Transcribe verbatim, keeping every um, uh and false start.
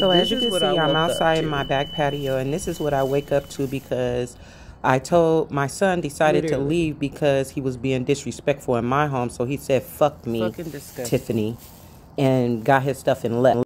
So this as you is can what see, I I'm woke up outside in to. my back patio, and this is what I wake up to because I told my son decided Literally. to leave because he was being disrespectful in my home. So he said, "Fuck me, Fucking disgusting. Tiffany," and got his stuff and left.